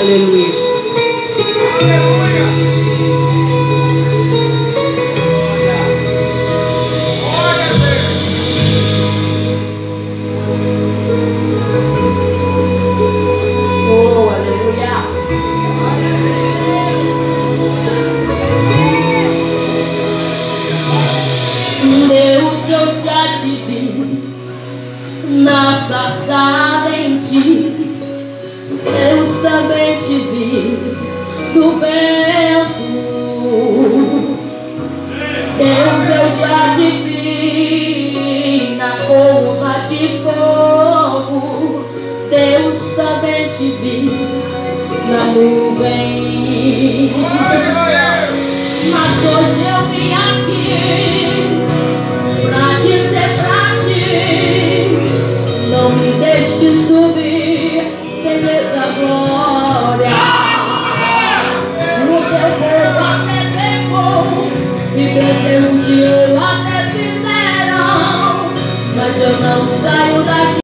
Aleluia. Oh, aleluia. Deus, eu já te vi na sarça ardente. Deus, também te vi no vento. Deus, eu já te vi na coluna de fogo. Deus, também te vi na nuvem. Mas hoje eu vim aqui pra dizer pra ti: não me deixe subir sem ver a glória.